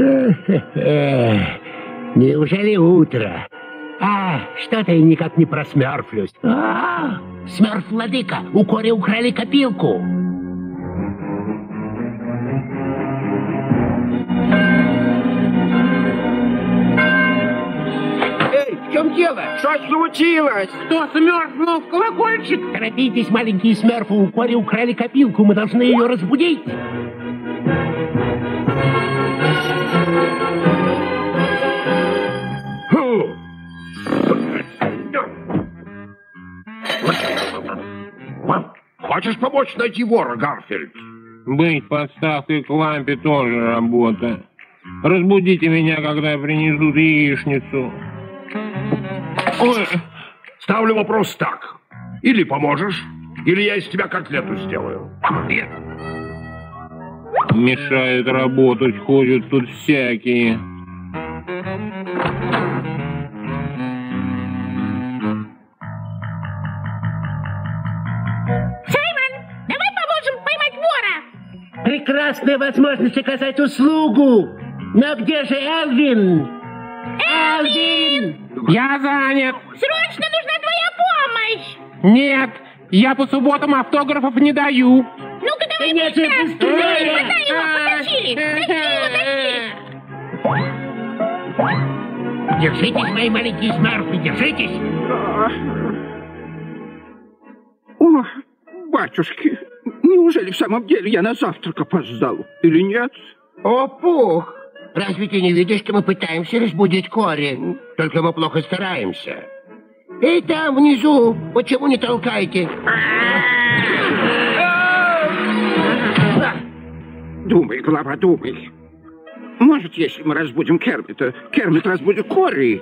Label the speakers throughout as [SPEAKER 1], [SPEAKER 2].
[SPEAKER 1] Неужели утро? Что-то я никак не просмерфлюсь. Смерф, владыка, у Кори украли копилку.
[SPEAKER 2] Эй, в чем дело? Что случилось?
[SPEAKER 1] Кто смерфнул в колокольчик? Торопитесь, маленькие смерфы, у Кори украли копилку, мы должны ее разбудить.
[SPEAKER 2] Хочешь помочь найти вора, Гарфилд?
[SPEAKER 3] Быть подставкой к лампе тоже работа. Разбудите меня, когда принесут яичницу.
[SPEAKER 2] Ой, ставлю вопрос так. Или поможешь, или я из тебя котлету сделаю. Нет.
[SPEAKER 3] Мешают работать, ходят тут всякие.
[SPEAKER 1] Прекрасная возможность оказать услугу. Но где же Элвин? Элвин!
[SPEAKER 3] Я занят.
[SPEAKER 4] Срочно нужна твоя помощь.
[SPEAKER 3] Нет, я по субботам автографов не даю.
[SPEAKER 4] Ну-ка давай
[SPEAKER 1] Нет,
[SPEAKER 4] быстро.
[SPEAKER 1] быстрее!
[SPEAKER 4] Хватай его, потащили. Тащи.
[SPEAKER 1] Держитесь, мои маленькие смерфы, держитесь.
[SPEAKER 2] О, батюшки, неужели в самом деле я на завтрак опоздал? Или нет?
[SPEAKER 1] О, Пух! Разве ты не видишь, что мы пытаемся разбудить Кори? Только мы плохо стараемся. Эй, там внизу, почему не толкаете?
[SPEAKER 2] Думай, голова, думай. Может, если мы разбудим Кермита, Кермит разбудит Кори?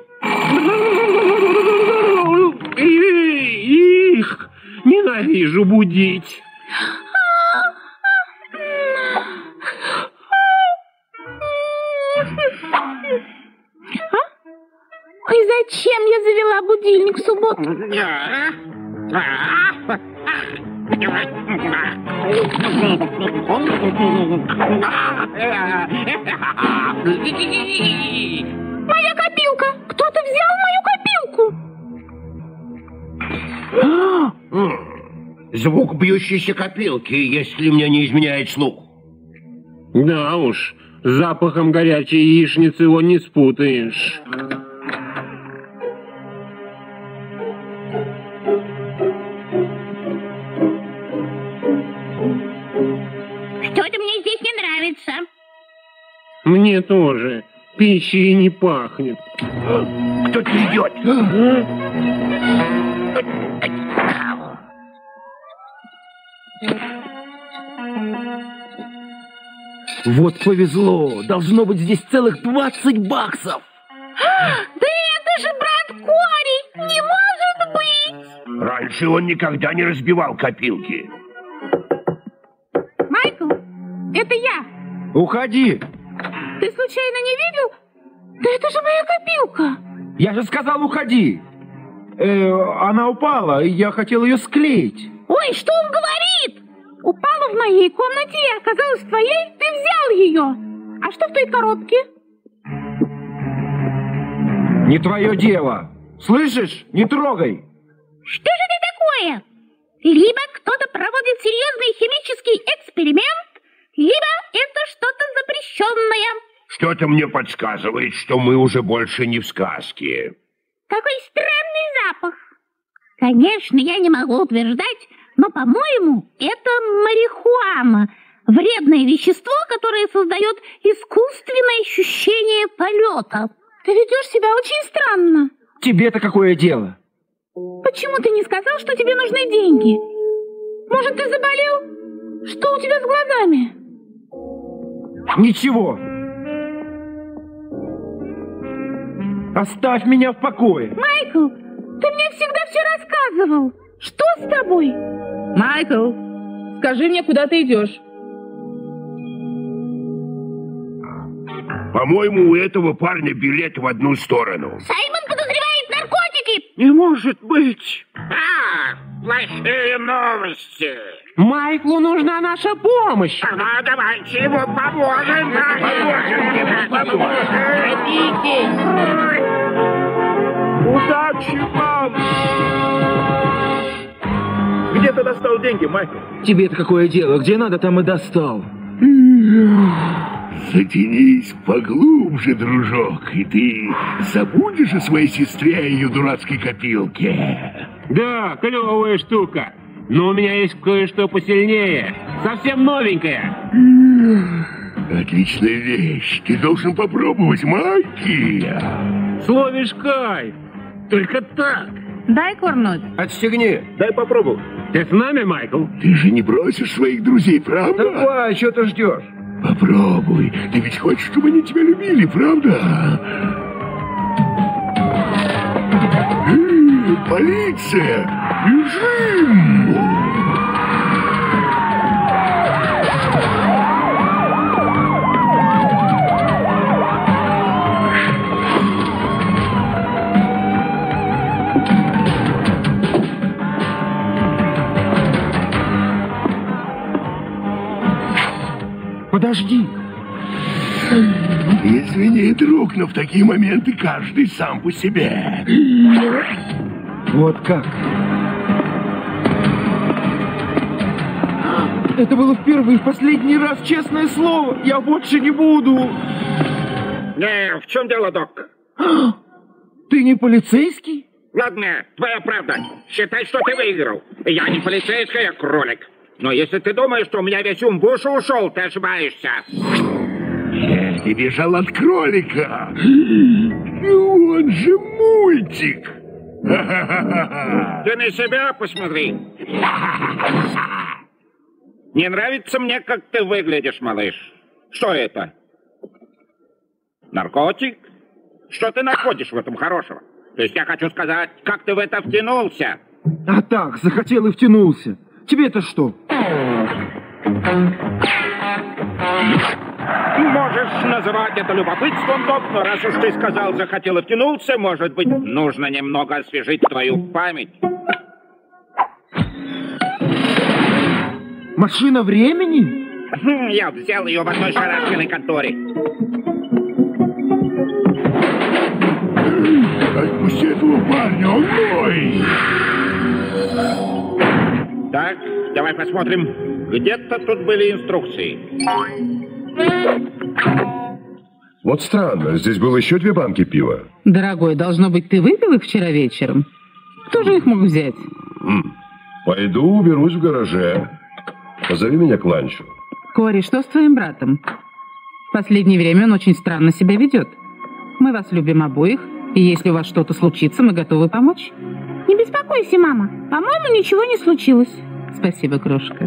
[SPEAKER 3] Их! Ненавижу будить.
[SPEAKER 4] Ой, зачем я завела будильник в субботу? Моя копилка! Кто-то взял мою копилку!
[SPEAKER 1] Звук бьющейся копилки, если мне не изменяет слух.
[SPEAKER 3] Да уж, с запахом горячей яичницы его не спутаешь.
[SPEAKER 4] Что-то мне здесь не нравится.
[SPEAKER 3] Мне тоже. Пищей не пахнет.
[SPEAKER 1] Кто-то идет.
[SPEAKER 5] Вот повезло. Должно быть здесь целых 20 баксов.
[SPEAKER 4] Да это же брат Кори! Не может быть!
[SPEAKER 2] Раньше он никогда не разбивал копилки.
[SPEAKER 4] Майкл, это я.
[SPEAKER 5] Уходи.
[SPEAKER 4] Ты случайно не видел? Да это же моя копилка.
[SPEAKER 5] Я же сказал, уходи. Она упала, и я хотел ее склеить.
[SPEAKER 4] Ой, что он говорит? Упала в моей комнате и оказалась твоей? Ты взял ее. А что в той коробке?
[SPEAKER 5] Не твое дело. Слышишь? Не трогай.
[SPEAKER 4] Что же это такое? Либо кто-то проводит серьезный химический эксперимент, либо это что-то запрещенное.
[SPEAKER 2] Что-то мне подсказывает, что мы уже больше не в сказке.
[SPEAKER 4] Какой странный запах. Конечно, я не могу утверждать, но, по-моему, это марихуана. Вредное вещество, которое создает искусственное ощущение полета. Ты ведешь себя очень странно.
[SPEAKER 5] Тебе-то какое дело?
[SPEAKER 4] Почему ты не сказал, что тебе нужны деньги? Может, ты заболел? Что у тебя с глазами?
[SPEAKER 5] Ничего. Оставь меня в покое.
[SPEAKER 4] Майкл, ты мне всегда все рассказывал. Что с тобой?
[SPEAKER 6] Майкл, скажи мне, куда ты идешь?
[SPEAKER 2] По-моему, у этого парня билет в одну сторону.
[SPEAKER 4] Саймон подозревает наркотики.
[SPEAKER 2] Не может быть. Плохие новости.
[SPEAKER 3] Майклу нужна наша помощь.
[SPEAKER 2] Давайте ему поможем.
[SPEAKER 5] Удачи вам! Где ты достал деньги, Майкл? Тебе-то какое дело? Где надо, там и достал.
[SPEAKER 2] Затянись поглубже, дружок, и ты забудешь о своей сестре и ее дурацкой копилке.
[SPEAKER 3] Да, клевая штука. Но у меня есть кое-что посильнее. Совсем новенькое.
[SPEAKER 2] Отличная вещь. Ты должен попробовать, Майки.
[SPEAKER 3] Словишь кайф. Только так.
[SPEAKER 4] Дай курнуть.
[SPEAKER 5] Отстегни, дай попробую.
[SPEAKER 3] Ты с нами, Майкл?
[SPEAKER 2] Ты же не бросишь своих друзей, правда?
[SPEAKER 5] Давай, что ты ждешь?
[SPEAKER 2] Попробуй. Ты ведь хочешь, чтобы они тебя любили, правда? Полиция! Бежим!
[SPEAKER 5] Подожди.
[SPEAKER 2] Извини, друг, но в такие моменты каждый сам по себе.
[SPEAKER 5] Вот как? Это было в первый и в последний раз, честное слово. Я больше не буду.
[SPEAKER 7] В чем дело, док?
[SPEAKER 5] Ты не полицейский?
[SPEAKER 7] Ладно, твоя правда. Считай, что ты выиграл. Я не полицейский, я кролик. Но если ты думаешь, что у меня весь ум в уши ушел, ты ошибаешься.
[SPEAKER 2] Ты бежал от кролика. Ну, он же мультик.
[SPEAKER 7] Ты на себя посмотри. Не нравится мне, как ты выглядишь, малыш. Что это? Наркотик? Что ты находишь в этом хорошего? То есть я хочу сказать, как ты в это втянулся?
[SPEAKER 5] А так, захотел и втянулся. Тебе-то что?
[SPEAKER 7] Можешь называть это любопытством, док, но раз уж ты сказал, захотел и втянулся, может быть, нужно немного освежить твою память.
[SPEAKER 5] Машина времени?
[SPEAKER 7] Я взял ее в одной шарашкиной конторе.
[SPEAKER 2] Отпусти этого парня, он мой.
[SPEAKER 7] Так, давай посмотрим. Где-то тут были инструкции.
[SPEAKER 8] Вот странно, здесь было еще 2 банки пива.
[SPEAKER 9] Дорогой, должно быть, ты выпил их вчера вечером? Кто же их мог взять?
[SPEAKER 8] Пойду уберусь в гараже. Позови меня к ланчу.
[SPEAKER 9] Кори, что с твоим братом? В последнее время он очень странно себя ведет. Мы вас любим обоих, и если у вас что-то случится, мы готовы помочь.
[SPEAKER 4] Не беспокойся, мама. По-моему, ничего не случилось.
[SPEAKER 9] Спасибо, крошка.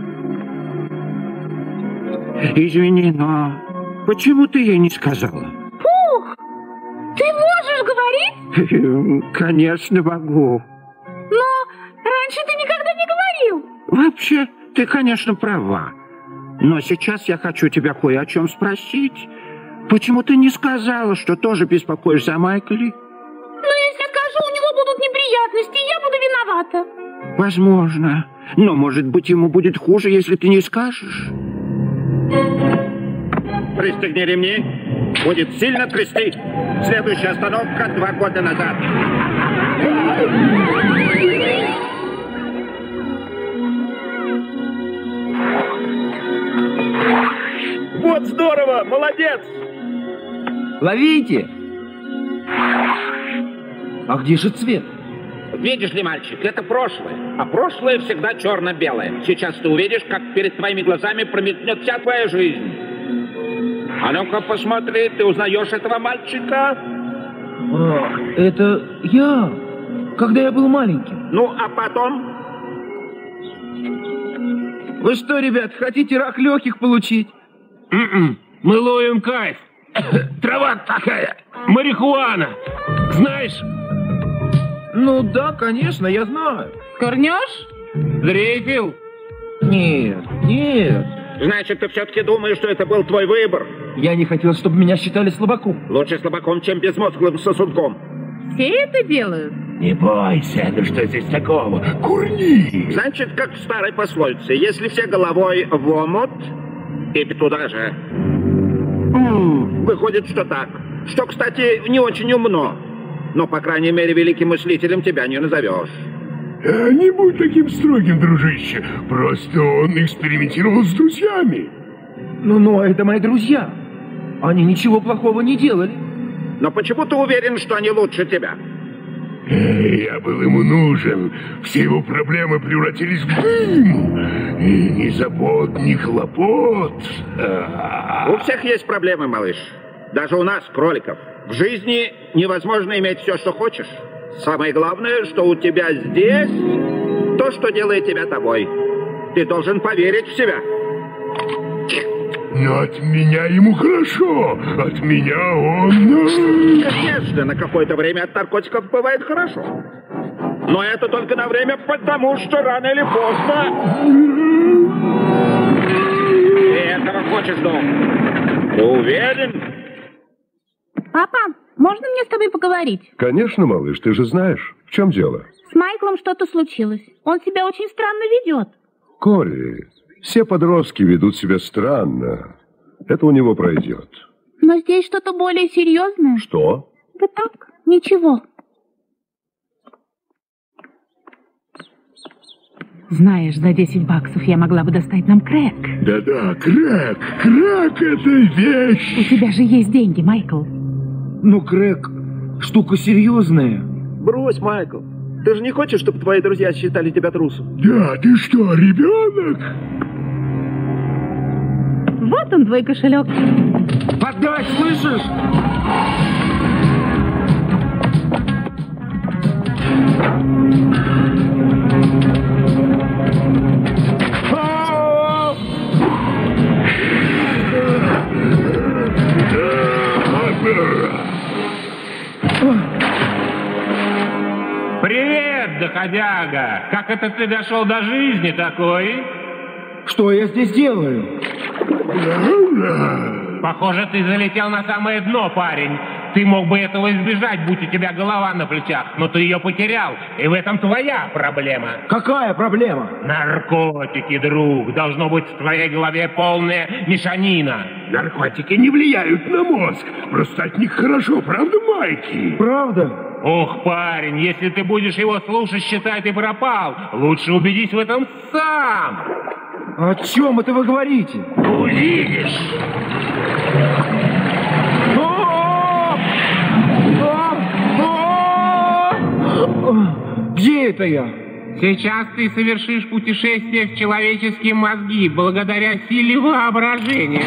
[SPEAKER 7] Извини, но почему ты ей не сказала?
[SPEAKER 4] Пух! Ты можешь говорить?
[SPEAKER 7] Конечно, могу.
[SPEAKER 4] Но раньше ты никогда не говорил.
[SPEAKER 7] Вообще, ты, конечно, права. Но сейчас я хочу тебя кое о чем спросить. Почему ты не сказала, что тоже беспокоишься о Майкле?
[SPEAKER 4] Но если скажу, у него будут неприятности, и я буду виновата.
[SPEAKER 7] Возможно. Но, может быть, ему будет хуже, если ты не скажешь. Пристегни ремни. Будет сильно трясти. Следующая остановка 2 года назад.
[SPEAKER 5] Вот здорово, молодец! Ловите! А где же цвет?
[SPEAKER 7] Видишь ли, мальчик, это прошлое. А прошлое всегда черно-белое. Сейчас ты увидишь, как перед твоими глазами промелькнет вся твоя жизнь. А ну-ка посмотри, ты узнаешь этого мальчика?
[SPEAKER 5] Это я, когда я был маленьким.
[SPEAKER 7] Ну, а потом?
[SPEAKER 5] Вы что, ребят, хотите рак легких получить?
[SPEAKER 3] Мы ловим кайф. Трава такая. Марихуана. Знаешь?
[SPEAKER 5] Ну да, конечно, я знаю.
[SPEAKER 9] Курнешь?
[SPEAKER 3] Дрейфил?
[SPEAKER 5] Нет, нет.
[SPEAKER 7] Значит, ты все-таки думаешь, что это был твой выбор?
[SPEAKER 5] Я не хотел, чтобы меня считали слабаком.
[SPEAKER 7] Лучше слабаком, чем безмозглым сосунком.
[SPEAKER 9] Все это делают?
[SPEAKER 2] Не бойся, ну что здесь такого? Курни!
[SPEAKER 7] Значит, как в старой пословице, если все головой в омут, и туда же. Выходит, что так. Что, кстати, не очень умно. Но, по крайней мере, великим мыслителем тебя не назовешь.
[SPEAKER 2] Не будь таким строгим, дружище. Просто он экспериментировал с друзьями.
[SPEAKER 5] Ну, это мои друзья. Они ничего плохого не делали.
[SPEAKER 7] Но почему ты уверен, что они лучше тебя?
[SPEAKER 2] Я был ему нужен. Все его проблемы превратились в дым. И ни забот, ни хлопот.
[SPEAKER 7] У всех есть проблемы, малыш. Даже у нас, кроликов. В жизни невозможно иметь все, что хочешь. Самое главное, что у тебя здесь то, что делает тебя тобой. Ты должен поверить в себя.
[SPEAKER 2] Но от меня ему хорошо. От меня он...
[SPEAKER 7] Конечно, на какое-то время от наркотиков бывает хорошо. Но это только на время, потому что рано или поздно... Ты этого хочешь, Дом? Ты уверен?
[SPEAKER 4] Папа, можно мне с тобой поговорить?
[SPEAKER 8] Конечно, малыш, ты же знаешь. В чем дело?
[SPEAKER 4] С Майклом что-то случилось. Он себя очень странно ведет.
[SPEAKER 8] Кори, все подростки ведут себя странно. Это у него пройдет.
[SPEAKER 4] Но здесь что-то более серьезное.
[SPEAKER 8] Что?
[SPEAKER 4] Да так, ничего.
[SPEAKER 9] Знаешь, за 10 баксов я могла бы достать нам крэк.
[SPEAKER 2] Да-да, крэк. Крэк — это вещь.
[SPEAKER 9] У тебя же есть деньги, Майкл.
[SPEAKER 5] Ну, крэк, штука серьезная.
[SPEAKER 10] Брось, Майкл. Ты же не хочешь, чтобы твои друзья считали тебя трусом?
[SPEAKER 2] Да, ты что, ребенок?
[SPEAKER 4] Вот он, твой кошелек.
[SPEAKER 5] Отдай, слышишь?
[SPEAKER 3] Привет, доходяга! Как это ты дошел до жизни такой?
[SPEAKER 5] Что я здесь делаю?
[SPEAKER 3] Похоже, ты залетел на самое дно, парень. Ты мог бы этого избежать, будь у тебя голова на плечах, но ты ее потерял, и в этом твоя проблема.
[SPEAKER 5] Какая проблема?
[SPEAKER 3] Наркотики, друг. Должно быть в твоей голове полная мешанина.
[SPEAKER 2] Наркотики не влияют на мозг. Просто от них хорошо, правда, Майки?
[SPEAKER 5] Правда?
[SPEAKER 3] Ох, парень, если ты будешь его слушать, считай, ты пропал. Лучше убедись в этом сам.
[SPEAKER 5] О чем это вы говорите?
[SPEAKER 3] Увидишь.
[SPEAKER 5] Где это я?
[SPEAKER 3] Сейчас ты совершишь путешествие в человеческие мозги благодаря силе воображения.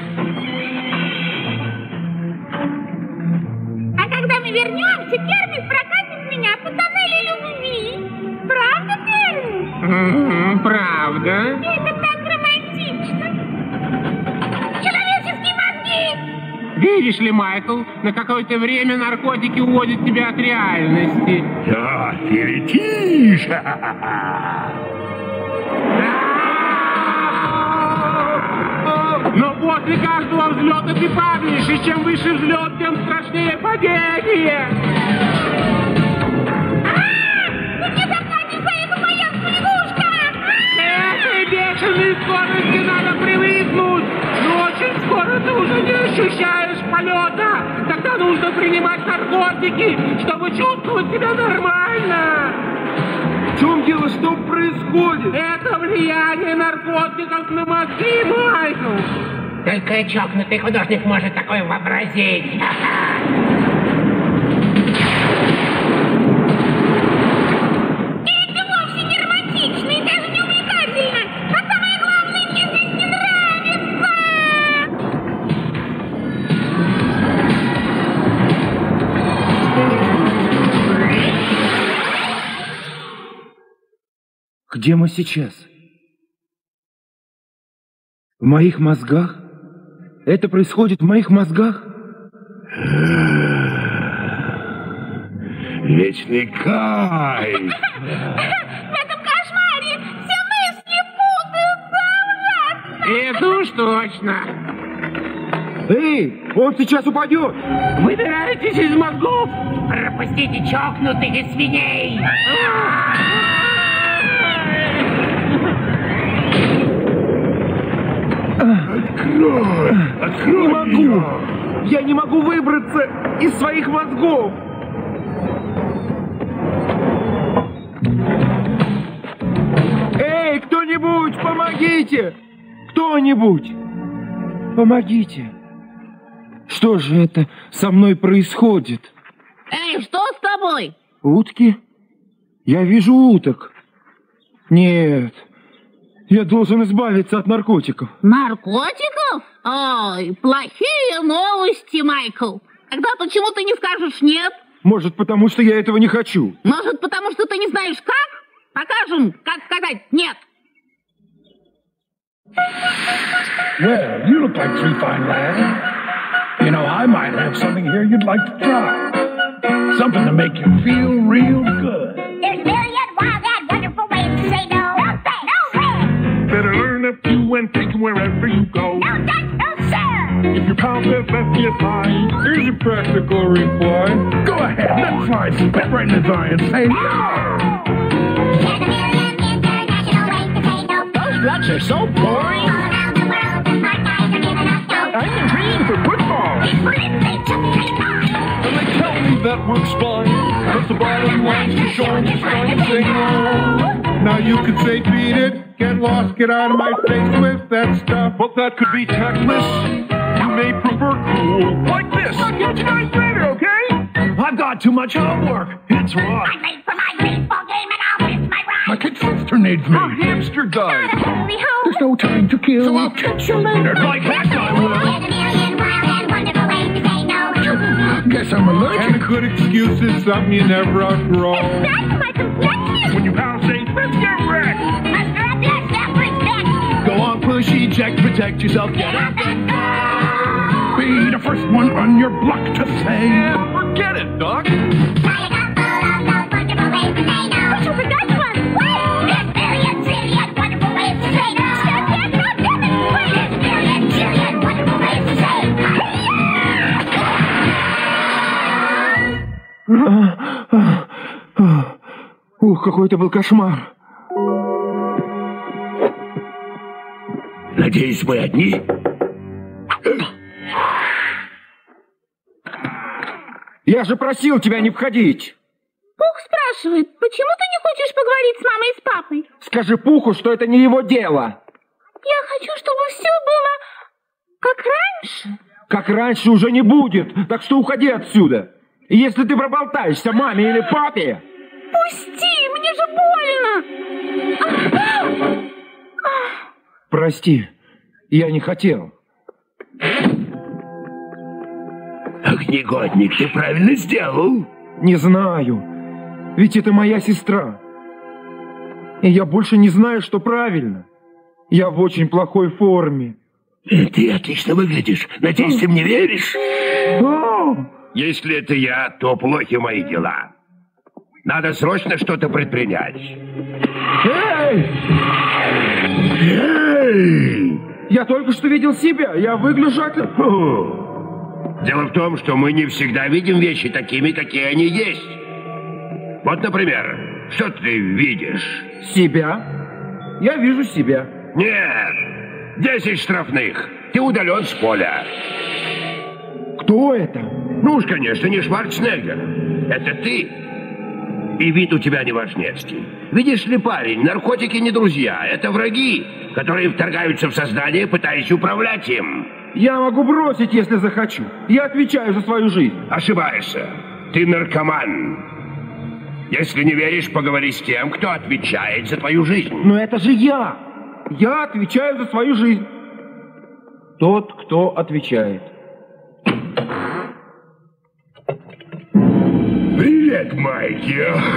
[SPEAKER 4] А когда мы вернемся, Кермит прокатит меня по тоннелю любви. Правда, Кермит?
[SPEAKER 3] Правда.
[SPEAKER 4] Это так романтично. Человеческие мозги!
[SPEAKER 3] Видишь ли, Майкл, на какое-то время наркотики уводят тебя от реальности.
[SPEAKER 2] Да, ты летишь.
[SPEAKER 3] Но после каждого взлета ты падаешь, и чем выше взлет, тем страшнее падение.
[SPEAKER 4] Ты не заплатишь за эту поездку, лягушка!
[SPEAKER 3] Этой бешеной скорости надо привыкнуть. Но очень скоро ты уже не ощущаешь полета. Тогда нужно принимать наркотики, чтобы чувствовать себя нормально.
[SPEAKER 5] В чем дело, что происходит?
[SPEAKER 3] Это влияние наркотиков на мозги, Майкл.
[SPEAKER 1] Только чокнутый художник может такое вообразить.
[SPEAKER 4] Это вовсе не романтично и даже не увлекательно. А самое главное, мне здесь не нравится.
[SPEAKER 5] Где мы сейчас? В моих мозгах? Это происходит в моих мозгах?
[SPEAKER 2] Вечный кайф.
[SPEAKER 4] В этом кошмаре все мысли путаются ужасно.
[SPEAKER 3] Это уж точно.
[SPEAKER 5] Эй, он сейчас упадет!
[SPEAKER 3] Выбирайтесь из мозгов.
[SPEAKER 1] Пропустите чокнутых и свиней.
[SPEAKER 2] Открой! Открой!
[SPEAKER 5] Не могу! Я не могу выбраться из своих мозгов. Эй, кто-нибудь, помогите! Кто-нибудь, помогите! Что же это со мной происходит?
[SPEAKER 4] Эй, что с тобой?
[SPEAKER 5] Утки? Я вижу уток. Нет, я должен избавиться от наркотиков.
[SPEAKER 4] Наркотиков? Ой, плохие новости, Майкл. Тогда почему ты не скажешь нет?
[SPEAKER 5] Может, потому что я этого не хочу.
[SPEAKER 4] Может, потому что ты не знаешь как? Покажем, как сказать нет.
[SPEAKER 2] Well, you look like three fine lads. You know, I might have something here you'd like to try. Something to make you feel real good.
[SPEAKER 11] There's a million wild and wonderful ways to say no. No thanks, no way.
[SPEAKER 2] Better learn a few and take 'em wherever you go.
[SPEAKER 11] No thanks, no sir.
[SPEAKER 2] If your pal says left you high, here's your practical reply. Go ahead, let's slide some pep right in his eye and say no.
[SPEAKER 11] There's a million international ways to say no.
[SPEAKER 3] Those drugs are so boring.
[SPEAKER 11] All around the world, the smart guys are giving us dope.
[SPEAKER 3] I'm in training for football.
[SPEAKER 11] People in they just say no.
[SPEAKER 2] And they tell me that works fine. But the bottom line's to show them just trying to say no.
[SPEAKER 12] Now you could say beat it, get lost, get out of my face with that stuff.
[SPEAKER 2] But that could be tactless. You may prefer cool. Like this. I'll catch you guys later, okay? I've got too much homework. It's rough.
[SPEAKER 11] I'm late for my baseball game and I'll miss my ride.
[SPEAKER 2] My kid sister needs me. Our hamster died.
[SPEAKER 11] Gotta hurry home.
[SPEAKER 2] There's no time to kill. So I'll catch you later. Like that I will.
[SPEAKER 11] There's a million wild and wonderful ways to say no.
[SPEAKER 2] Guess I'm allergic.
[SPEAKER 12] And a good excuse is something you never outgrow.
[SPEAKER 11] That's my complexion.
[SPEAKER 2] When your pal says, let's get wrecked.
[SPEAKER 11] Muster up your self-respect.
[SPEAKER 2] Go on, push, eject, protect yourself. Get up and go. Be the first one on your block to say. Yeah, forget it, Doc.
[SPEAKER 11] Now you got all of those wonderful ways to say no. But you forgot one. What? There's million, zillion wonderful ways to say no. Stop that, not demonstrate. There's million, zillion wonderful ways to say no.
[SPEAKER 5] Ух, какой это был кошмар.
[SPEAKER 2] Надеюсь, мы одни?
[SPEAKER 5] Я же просил тебя не входить.
[SPEAKER 4] Пух спрашивает, почему ты не хочешь поговорить с мамой и с папой?
[SPEAKER 5] Скажи Пуху, что это не его дело.
[SPEAKER 4] Я хочу, чтобы все было как раньше.
[SPEAKER 5] Как раньше уже не будет, так что уходи отсюда. И если ты проболтаешься маме или папе...
[SPEAKER 4] Пусти, мне же больно.
[SPEAKER 5] Прости, я не хотел.
[SPEAKER 2] Огнегодник, ты правильно сделал.
[SPEAKER 5] Не знаю, ведь это моя сестра. И я больше не знаю, что правильно. Я в очень плохой форме.
[SPEAKER 2] Ты отлично выглядишь. Надеюсь, ты мне веришь? Если это я, то плохи мои дела. Надо срочно что-то предпринять.
[SPEAKER 5] Эй!
[SPEAKER 2] Эй!
[SPEAKER 5] Я только что видел себя. Я выгляжу...
[SPEAKER 2] Дело в том, что мы не всегда видим вещи такими, какие они есть. Вот, например, что ты видишь?
[SPEAKER 5] Себя? Я вижу себя.
[SPEAKER 2] Нет, 10 штрафных. Ты удален с поля.
[SPEAKER 5] Кто это?
[SPEAKER 2] Ну уж, конечно, не Шварценеггер. Это ты. И вид у тебя неважнецкий. Видишь ли, парень, наркотики не друзья. Это враги, которые вторгаются в сознание, пытаясь управлять им.
[SPEAKER 5] Я могу бросить, если захочу. Я отвечаю за свою жизнь.
[SPEAKER 2] Ошибаешься. Ты наркоман. Если не веришь, поговори с тем, кто отвечает за твою жизнь.
[SPEAKER 5] Но это же я. Я отвечаю за свою жизнь. Тот, кто отвечает.
[SPEAKER 2] Привет, Майки.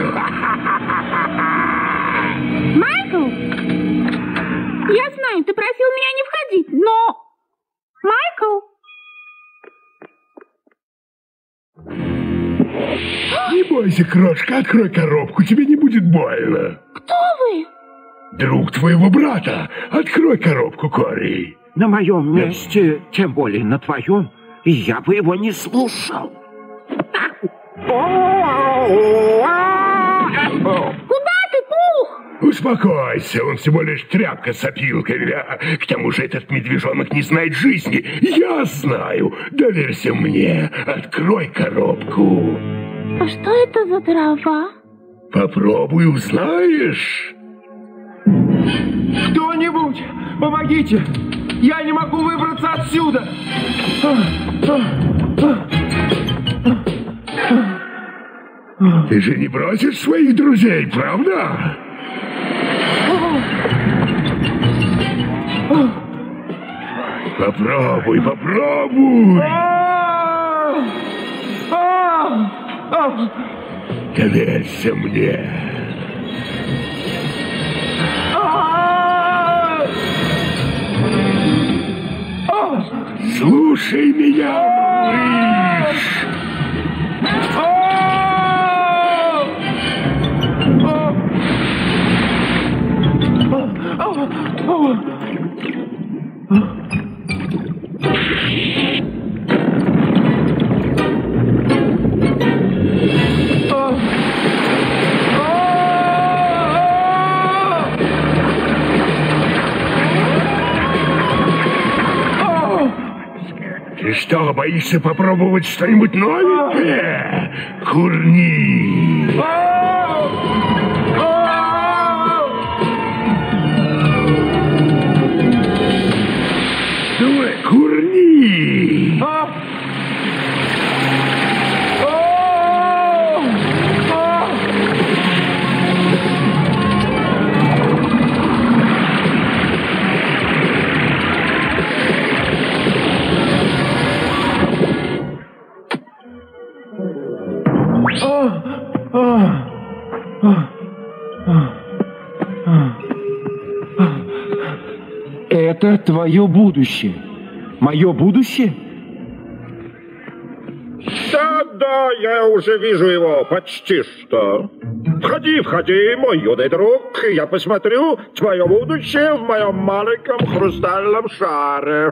[SPEAKER 4] Майкл, я знаю, ты просил меня не входить, но... Майкл?
[SPEAKER 2] Не бойся, крошка, открой коробку, тебе не будет больно.
[SPEAKER 4] Кто вы?
[SPEAKER 2] Друг твоего брата. Открой коробку, Кори.
[SPEAKER 7] На моем месте, тем более на твоем, я бы его не слушал.
[SPEAKER 4] Куда ты, Пух?
[SPEAKER 8] успокойся, он всего лишь тряпка с опилками. К тому же этот медвежонок не знает жизни. Я знаю. Доверься мне. Открой коробку.
[SPEAKER 4] А что это за трава?
[SPEAKER 8] Попробуй, узнаешь.
[SPEAKER 5] Кто-нибудь, помогите! Я не могу выбраться отсюда!
[SPEAKER 8] Ты же не бросишь своих друзей, правда? Попробуй, попробуй! Доверься мне. Слушай меня, малыш! Ты что, боишься попробовать что-нибудь новенькое? Курни! Давай, курни!
[SPEAKER 5] Это твое будущее. Мое будущее?
[SPEAKER 7] Да, я уже вижу его почти что. Входи, входи, мой юный друг. Я посмотрю твое будущее в моем маленьком хрустальном шаре.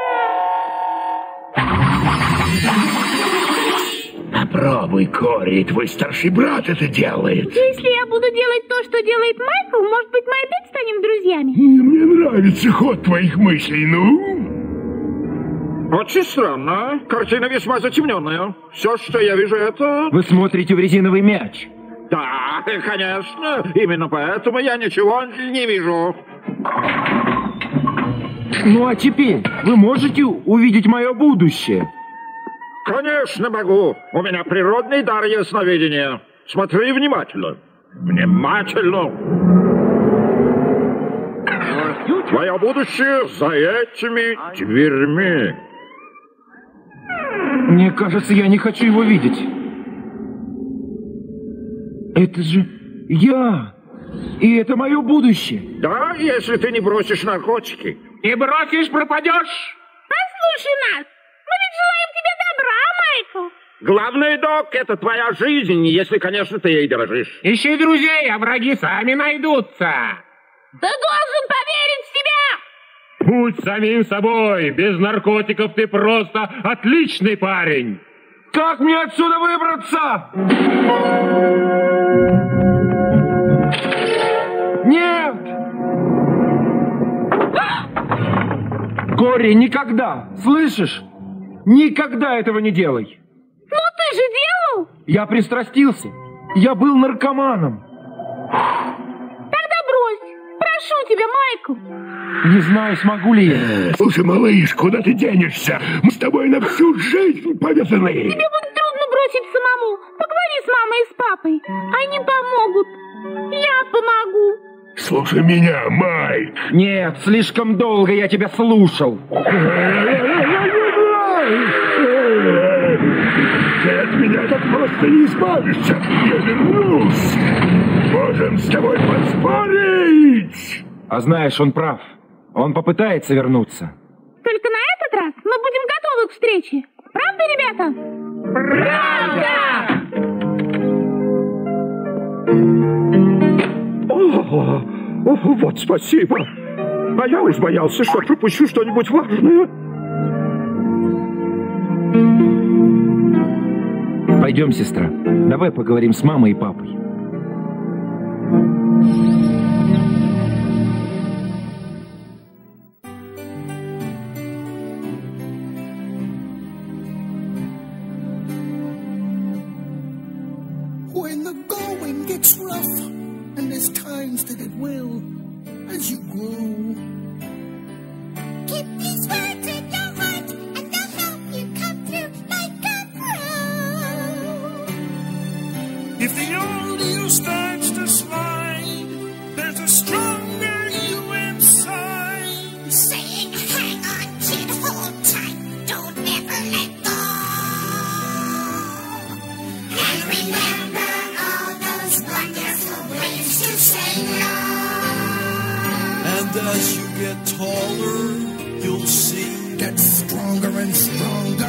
[SPEAKER 8] Попробуй, Кори, твой старший брат это делает.
[SPEAKER 4] Если я буду делать то, что делает Майкл, может быть, мы опять станем друзьями?
[SPEAKER 8] Мне нравится ход твоих мыслей, ну?
[SPEAKER 7] Очень странно. Картина весьма затемненная. Все, что я вижу, это...
[SPEAKER 5] Вы смотрите в резиновый мяч.
[SPEAKER 7] Да, конечно. Именно поэтому я ничего не вижу.
[SPEAKER 5] Ну а теперь вы можете увидеть мое будущее?
[SPEAKER 7] Конечно могу. У меня природный дар ясновидения. Смотри внимательно. Внимательно. Твое будущее за этими дверьми.
[SPEAKER 5] Мне кажется, я не хочу его видеть. Это же я. И это мое будущее.
[SPEAKER 7] Да, если ты не бросишь наркотики.
[SPEAKER 3] Не бросишь, пропадешь.
[SPEAKER 4] Послушай нас. Мы ведь желаем тебе добра, Майкл.
[SPEAKER 7] Главный, док, это твоя жизнь, если, конечно, ты ей дорожишь.
[SPEAKER 3] Ищи друзей, а враги сами найдутся.
[SPEAKER 4] Ты должен поверить в себя.
[SPEAKER 3] Будь самим собой. Без наркотиков ты просто отличный парень.
[SPEAKER 5] Как мне отсюда выбраться? Нет! Кори, никогда! Слышишь? Никогда этого не делай!
[SPEAKER 4] Ну ты же делал!
[SPEAKER 5] Я пристрастился. Я был наркоманом.
[SPEAKER 4] Тогда брось. Прошу тебя, Майкл.
[SPEAKER 5] Не знаю, смогу ли я.
[SPEAKER 8] Слушай, малыш, куда ты денешься? Мы с тобой на всю жизнь повязаны.
[SPEAKER 4] Тебе будет трудно бросить самому. Поговори с мамой и с папой. Они помогут. Я помогу.
[SPEAKER 8] Слушай меня, Майк.
[SPEAKER 5] Нет, слишком долго я тебя слушал.
[SPEAKER 8] Ты от меня так просто не избавишься. Я вернусь. Можем с тобой поспорить.
[SPEAKER 5] А знаешь, он прав. Он попытается вернуться.
[SPEAKER 4] Только на этот раз мы будем готовы к встрече. Правда, ребята?
[SPEAKER 7] Правда! Вот спасибо. А я уж боялся, что пропущу что-нибудь важное.
[SPEAKER 5] Пойдем, сестра. Давай поговорим с мамой и папой.
[SPEAKER 13] gets rough, and there's times that it will, as you grow.
[SPEAKER 11] Keep these words in your heart, and they'll help you come through like a pro.
[SPEAKER 13] If the old you starts to slide, there's a stronger you inside.
[SPEAKER 11] Saying, hang on, kid, hold tight, don't ever let go. And remember all those wonderful ways to say no.
[SPEAKER 13] And as you get taller, you'll see, get stronger and stronger.